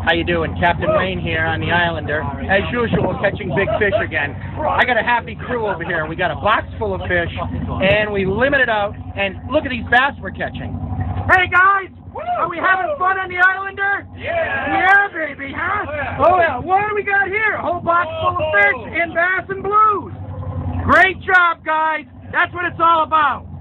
How you doing? Captain Wayne here on the Islander. As usual, catching big fish again. I got a happy crew over here. We got a box full of fish, and we limit it out. And look at these bass we're catching. Hey guys, are we having fun on the Islander? Yeah! Yeah, baby, huh? Oh yeah. What do we got here? A whole box full of fish in bass and blues. Great job, guys. That's what it's all about.